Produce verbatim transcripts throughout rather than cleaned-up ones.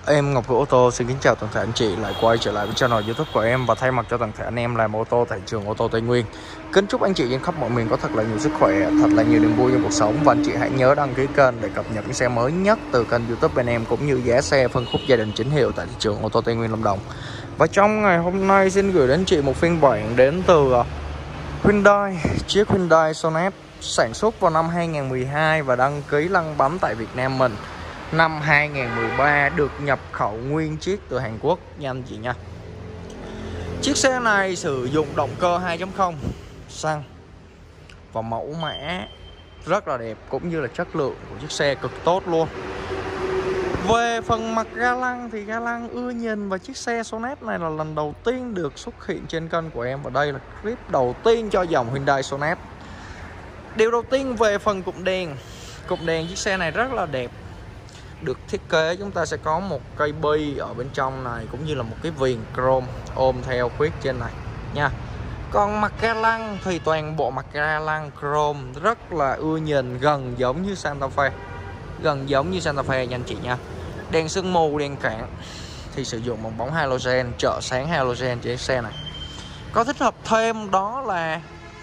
Em Ngọc Hữu Ô tô xin kính chào toàn thể anh chị lại quay trở lại với channel YouTube của em, và thay mặt cho toàn thể anh em làm ô tô tại trường ô tô Tây Nguyên, kính chúc anh chị trên khắp mọi miền có thật là nhiều sức khỏe, thật là nhiều niềm vui trong cuộc sống. Và anh chị hãy nhớ đăng ký kênh để cập nhật những xe mới nhất từ kênh YouTube bên em, cũng như giá xe phân khúc gia đình chính hiệu tại thị trường ô tô Tây Nguyên Lâm Đồng. Và trong ngày hôm nay xin gửi đến chị một phiên bản đến từ Hyundai, chiếc Hyundai Sonnet sản xuất vào năm hai nghìn không trăm mười hai và đăng ký lăn bánh tại Việt Nam mình năm hai nghìn không trăm mười ba, được nhập khẩu nguyên chiếc từ Hàn Quốc nha anh chị nha. Chiếc xe này sử dụng động cơ hai chấm không xăng và mẫu mã rất là đẹp, cũng như là chất lượng của chiếc xe cực tốt luôn. Về phần mặt ga lăng thì ga lăng ưa nhìn, và chiếc xe Sonnet này là lần đầu tiên được xuất hiện trên kênh của em, và đây là clip đầu tiên cho dòng Hyundai Sonnet. Điều đầu tiên về phần cụm đèn, cụm đèn chiếc xe này rất là đẹp, được thiết kế chúng ta sẽ có một cây bi ở bên trong này, cũng như là một cái viền chrome ôm theo khuyết trên này nha. Còn mặt ga lăng thì toàn bộ mặt ga lăng chrome rất là ưa nhìn, gần giống như Santa Fe, gần giống như Santa Fe nha anh chị nha. Đèn sương mù, đèn cản thì sử dụng bằng bóng halogen, trợ sáng halogen trên xe này. Có tích hợp thêm đó là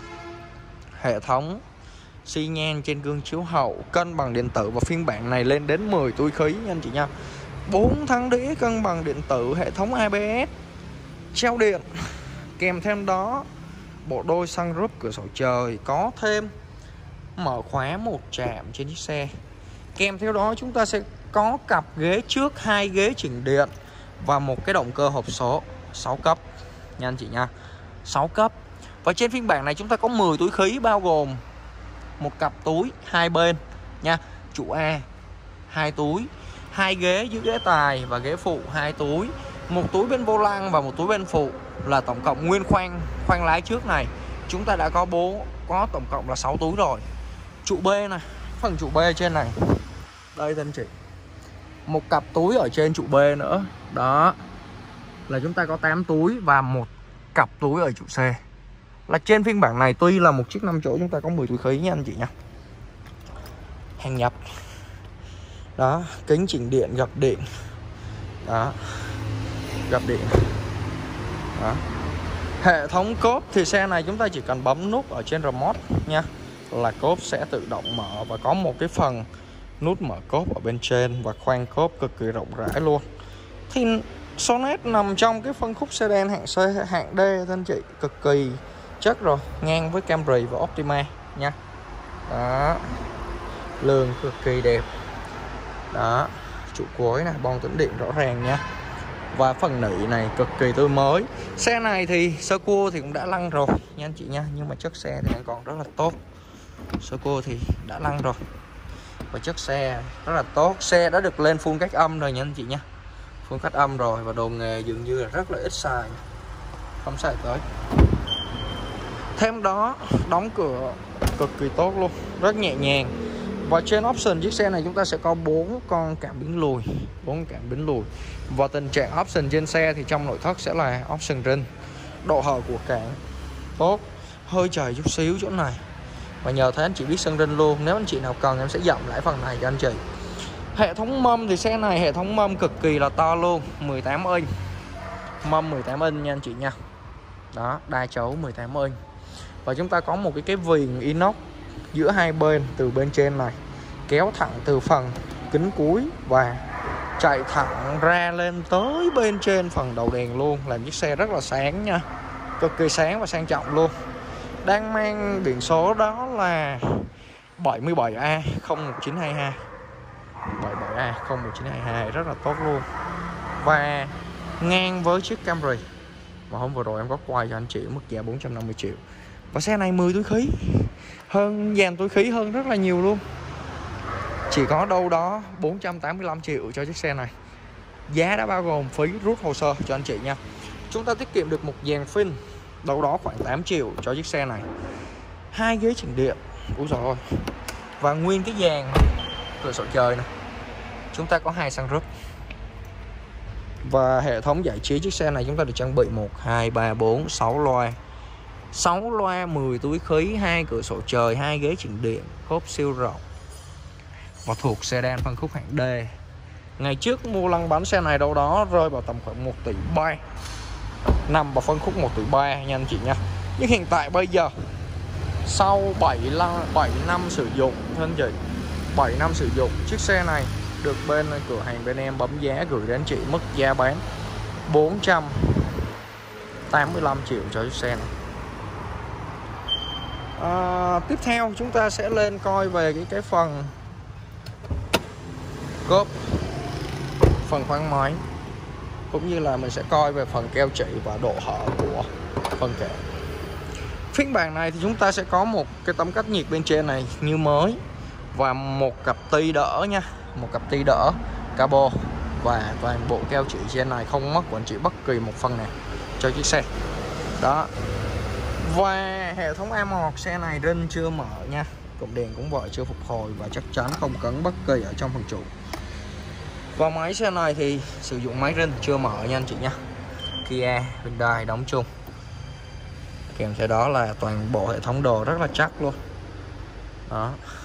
hệ thống xi nhan trên gương chiếu hậu, cân bằng điện tử, và phiên bản này lên đến mười túi khí nha anh chị nha. Bốn thắng đĩa cân bằng điện tử, hệ thống a bê ét, treo điện, kèm thêm đó bộ đôi sunroof, cửa sổ trời, có thêm mở khóa một trạm trên chiếc xe. Kèm theo đó chúng ta sẽ có cặp ghế trước, hai ghế chỉnh điện và một cái động cơ hộp số sáu cấp nha anh chị nha, sáu cấp. Và trên phiên bản này chúng ta có mười túi khí, bao gồm một cặp túi hai bên nha, trụ A hai túi, hai ghế dưới ghế tài và ghế phụ hai túi, một túi bên vô lăng và một túi bên phụ, là tổng cộng nguyên khoang khoang lái trước này chúng ta đã có bố có tổng cộng là sáu túi rồi. Trụ B này, phần trụ B trên này đây anh chị, một cặp túi ở trên trụ B nữa, đó là chúng ta có tám túi và một cặp túi ở trụ C. Là trên phiên bản này tuy là một chiếc năm chỗ chúng ta có mười túi khí nha anh chị nha. Hàng nhập. Đó, kính chỉnh điện, gập điện. Đó. Gập điện. Đó. Hệ thống cốp thì xe này chúng ta chỉ cần bấm nút ở trên remote nha, là cốp sẽ tự động mở, và có một cái phần nút mở cốp ở bên trên, và khoang cốp cực kỳ rộng rãi luôn. Thì Sonnet nằm trong cái phân khúc sedan hạng C, hạng D anh chị, cực kỳ chất rồi, ngang với Camry và Optima nha. Đó, lường cực kỳ đẹp. Đó, trụ cuối này, bon tĩnh điện rõ ràng nha. Và phần nỉ này cực kỳ tươi mới. Xe này thì sơ cua thì cũng đã lăn rồi nha anh chị nha, nhưng mà chất xe thì còn rất là tốt. Sơ cua thì đã lăn rồi và chất xe rất là tốt. Xe đã được lên full cách âm rồi nha anh chị nha, full cách âm rồi, và đồ nghề dường như là rất là ít xài, không xài tới. Thêm đó, đóng cửa cực kỳ tốt luôn, rất nhẹ nhàng. Và trên option chiếc xe này chúng ta sẽ có bốn con cảm biến lùi, bốn cảm biến lùi. Và tình trạng option trên xe thì trong nội thất sẽ là option rin. Độ hở của cảng tốt, hơi chảy chút xíu chỗ này, và nhờ thế anh chị biết sân rin luôn. Nếu anh chị nào cần em sẽ dặm lại phần này cho anh chị. Hệ thống mâm thì xe này hệ thống mâm cực kỳ là to luôn, mười tám inch, mâm mười tám inch nha anh chị nha. Đó, đa chấu mười tám inch. Và chúng ta có một cái cái viền inox giữa hai bên, từ bên trên này kéo thẳng từ phần kính cuối và chạy thẳng ra lên tới bên trên phần đầu đèn luôn, làm chiếc xe rất là sáng nha, cực kỳ sáng và sang trọng luôn. Đang mang biển số đó là bảy mươi bảy A không một chín hai hai, bảy mươi bảy A không một chín hai hai, rất là tốt luôn. Và ngang với chiếc Camry mà hôm vừa rồi em có quay cho anh chị mức giá bốn trăm năm mươi triệu. Và xe này mười túi khí, hơn dàn túi khí hơn rất là nhiều luôn. Chỉ có đâu đó bốn trăm tám mươi lăm triệu cho chiếc xe này. Giá đã bao gồm phí rút hồ sơ cho anh chị nha. Chúng ta tiết kiệm được một dàn phim đâu đó khoảng tám triệu cho chiếc xe này. Hai ghế chỉnh điện, úi dồi ôi. Và nguyên cái dàn cửa sổ trời này chúng ta có hai sunroof. Và hệ thống giải trí chiếc xe này chúng ta được trang bị một, hai, ba, bốn, sáu loa, sáu loa, mười túi khí, hai cửa sổ trời, hai ghế chỉnh điện, cốp siêu rộng, và thuộc sedan phân khúc hạng D. Ngày trước mua lăn bánh xe này đâu đó rơi vào tầm khoảng một tỷ ba, nằm vào phân khúc một tỷ ba nha anh chị nha. Nhưng hiện tại bây giờ sau bảy năm sử dụng anh chị, bảy năm sử dụng, chiếc xe này được bên cửa hàng bên em bấm giá gửi đến chị mức giá bán bốn trăm tám mươi lăm triệu cho chiếc xe này. À, tiếp theo chúng ta sẽ lên coi về cái cái phần cốp, phần khoang máy, cũng như là mình sẽ coi về phần keo chỉ và độ hở của phần kệ. Phiên bản này thì chúng ta sẽ có một cái tấm cách nhiệt bên trên này như mới, và một cặp ti đỡ nha, một cặp ti đỡ cabo, và toàn bộ keo chỉ trên này không mất của anh chị bất kỳ một phần nào cho chiếc xe đó. Và hệ thống a một xe này rinh chưa mở nha, cụm đèn cũng vậy chưa phục hồi và chắc chắn không cấn bất kỳ ở trong phần trụ. Và máy xe này thì sử dụng máy rinh chưa mở nha anh chị nha. Kia, Hyundai đóng chung, kèm theo đó là toàn bộ hệ thống đồ rất là chắc luôn đó.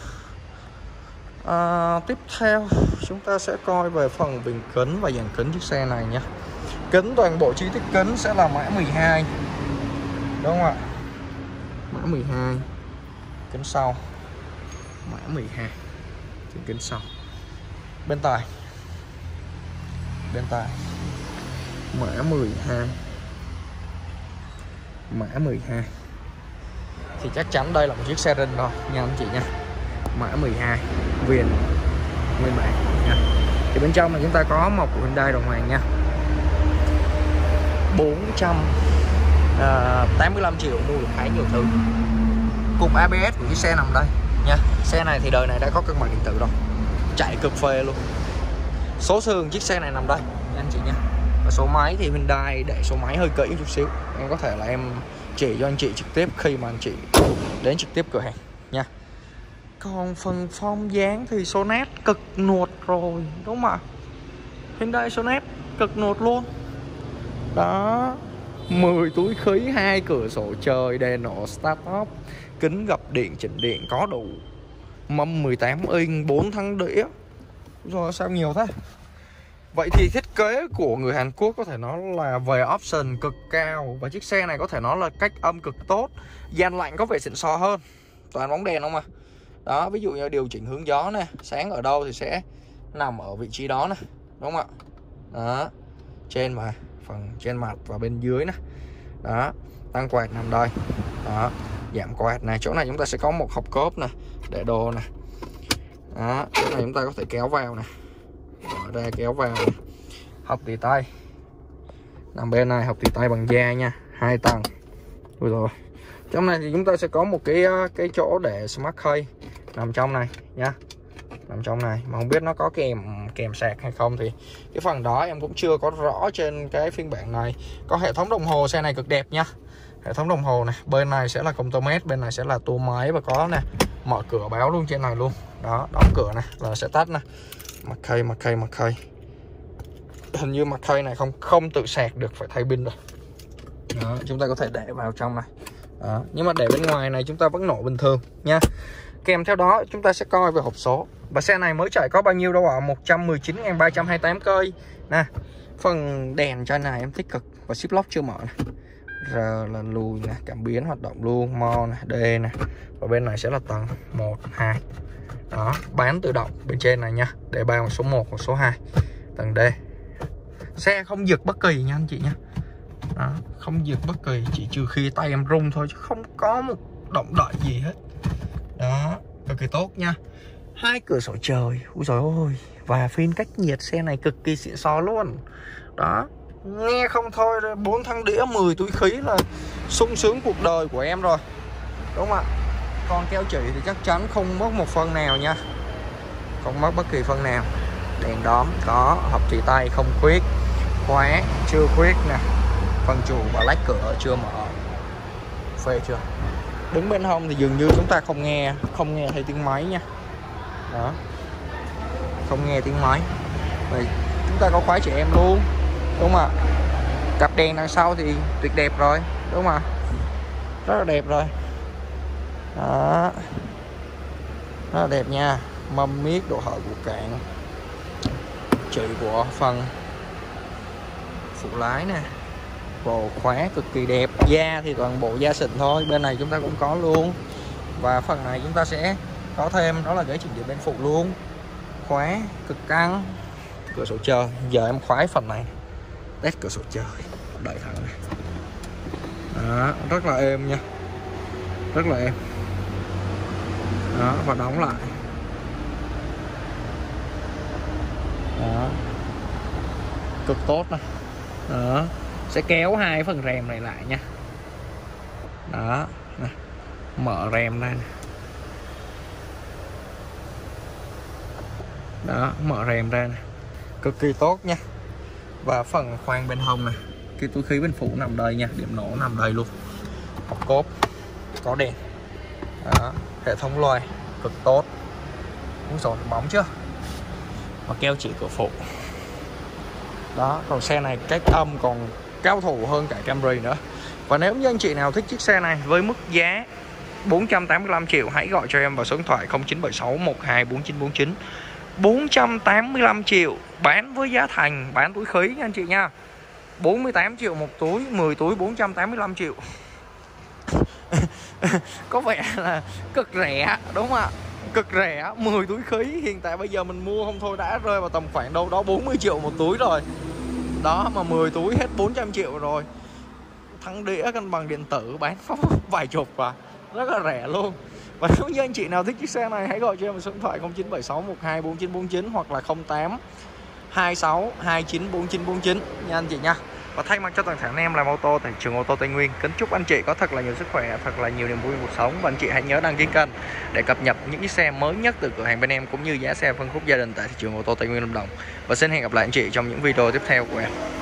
À, tiếp theo chúng ta sẽ coi về phần bình kính và dàn kính chiếc xe này nhé. Kính, toàn bộ chi tiết kính sẽ là mã mười hai, đúng không ạ? Mã mười hai, kính sau mã mười hai, kính sau. Bên tài, bên tài mã mười hai, mã mười hai. Thì chắc chắn đây là một chiếc xe rinh rồi nha anh chị nha. Mã mười hai viền nguyên bản nha. Thì bên trong này chúng ta có một của Hyundai đồng hoàng nha, bốn trăm tám mươi lăm triệu mua được khá nhiều thứ. Cục a bê ét của chiếc xe nằm đây nha. Xe này thì đời này đã có cân bằng điện tử rồi, chạy cực phê luôn. Số sườn chiếc xe này nằm đây nha anh chị nha. Và số máy thì Hyundai để số máy hơi kỹ chút xíu, em có thể là em chỉ cho anh chị trực tiếp khi mà anh chị đến trực tiếp cửa hàng nha. Còn phần form dáng thì Sonet cực nuột rồi, đúng không ạ? Hyundai Sonet cực nuột luôn đó. Mười túi khí, hai cửa sổ trời, đèn nổ start up, kính gập điện chỉnh điện có đủ, mâm mười tám inch, bốn thắng đĩa. Rồi sao nhiều thế? Vậy thì thiết kế của người Hàn Quốc có thể nói là về option cực cao, và chiếc xe này có thể nói là cách âm cực tốt, gian lạnh có vẻ xịn sò hơn. Toàn bóng đèn không à. Đó, ví dụ như điều chỉnh hướng gió nè, sáng ở đâu thì sẽ nằm ở vị trí đó nè, đúng không ạ? Đó, trên mà phần trên mặt và bên dưới nè. Đó, tăng quạt nằm đây. Đó, giảm quạt này, chỗ này chúng ta sẽ có một hộc cốp nè để đồ nè. Đó, chỗ này chúng ta có thể kéo vào nè, mở ra kéo vào nè. Hộc tì tay nằm bên này, hộc tì tay bằng da nha, hai tầng. Ui rồi. Trong này thì chúng ta sẽ có một cái cái chỗ để smart key nằm trong này nha, nằm trong này, mà không biết nó có kèm kèm sạc hay không thì cái phần đó em cũng chưa có rõ trên cái phiên bản này. Có hệ thống đồng hồ xe này cực đẹp nha, hệ thống đồng hồ này, bên này sẽ là Comtomet, bên này sẽ là tua máy, và có nè mở cửa báo luôn trên này luôn đó, đóng cửa này là sẽ tắt nè. Mặt key, mặt key, mặt key, hình như mặt key này không không tự sạc được, phải thay pin rồi đó. Chúng ta có thể để vào trong này đó. Nhưng mà để bên ngoài này chúng ta vẫn nổ bình thường nha. Kèm theo đó chúng ta sẽ coi về hộp số. Và xe này mới chạy có bao nhiêu đâu ạ? một trăm mười chín nghìn ba trăm hai mươi tám cây nè. Phần đèn trên này em tích cực, và ship lock chưa mở này. R là lùi nè, cảm biến hoạt động luôn, mo nè, D nè. Và bên này sẽ là tầng một, hai. Đó, bán tự động bên trên này nha, để bao số một và số hai. Tầng D. Xe không giật bất kỳ nha anh chị nha. Đó, không giật bất kỳ, chỉ trừ khi tay em rung thôi, chứ không có một động đậy gì hết. Đó, cực kỳ tốt nha. Hai cửa sổ trời, ui trời ơi, và phên cách nhiệt xe này cực kỳ xịn sò luôn. Đó, nghe không thôi, bốn thăng đĩa, mười túi khí là sung sướng cuộc đời của em rồi, đúng không ạ? Còn keo chỉ thì chắc chắn không mất một phân nào nha, không mất bất kỳ phân nào. Đèn đóm có, hộc tì tay không khuyết, khóa chưa khuyết nè, phần trụ và lách cửa chưa mở, phê chưa? Đứng bên hông thì dường như chúng ta không nghe không nghe thấy tiếng máy nha. Đó, không nghe tiếng máy. Vậy chúng ta có khóa trẻ em luôn, đúng không ạ? Cặp đèn đằng sau thì tuyệt đẹp rồi, đúng không ạ? Rất là đẹp rồi. Đó, rất là đẹp nha. Mâm miết, độ hở của cạn chỉ của phần phụ lái nè, bộ khóa cực kỳ đẹp, da thì toàn bộ da xịn thôi, bên này chúng ta cũng có luôn. Và phần này chúng ta sẽ có thêm đó là ghế chỉnh điện bên phụ luôn, khóa cực căng, cửa sổ trời. Giờ em khoái phần này, test cửa sổ trời, đợi thẳng này. Đó, rất là êm nha, rất là êm. Đó, và đóng lại. Đó, cực tốt nè. Đó, sẽ kéo hai phần rèm này lại nha. Đó nè, mở rèm ra nè. Đó, mở rèm ra nè, cực kỳ tốt nha. Và phần khoang bên hông nè, cái túi khí bên phụ nằm đây nha, điểm nổ nằm đây luôn. Hộp cốp có đèn. Đó, hệ thống loa cực tốt. Cũng rồi, bóng chưa, và keo chỉ cửa phụ. Đó, còn xe này cách âm còn cao thủ hơn cả Camry nữa. Và nếu như anh chị nào thích chiếc xe này với mức giá bốn trăm tám mươi lăm triệu, hãy gọi cho em vào số điện thoại không chín bảy sáu một hai bốn chín bốn chín. Bốn trăm tám mươi lăm triệu bán với giá thành bán túi khí nha anh chị nha. Bốn mươi tám triệu một túi, mười túi bốn trăm tám mươi lăm triệu. Có vẻ là cực rẻ đúng không ạ? Cực rẻ, mười túi khí hiện tại bây giờ mình mua không thôi đã rơi vào tầm khoảng đâu đó bốn mươi triệu một túi rồi. Đó, mà mười túi hết bốn trăm triệu rồi. Thắng đĩa cân bằng điện tử bán có vài chục và rất là rẻ luôn. Và nếu như anh chị nào thích chiếc xe này, hãy gọi cho em số điện thoại không chín bảy sáu một hai bốn chín bốn chín hoặc là không tám hai sáu hai chín bốn chín bốn chín nha anh chị nha. Và thay mặt cho toàn thể anh em làm ô tô tại trường ô tô Tây Nguyên, kính chúc anh chị có thật là nhiều sức khỏe, thật là nhiều niềm vui cuộc sống. Và anh chị hãy nhớ đăng ký kênh để cập nhật những chiếc xe mới nhất từ cửa hàng bên em, cũng như giá xe phân khúc gia đình tại thị trường ô tô Tây Nguyên Lâm Đồng. Và xin hẹn gặp lại anh chị trong những video tiếp theo của em.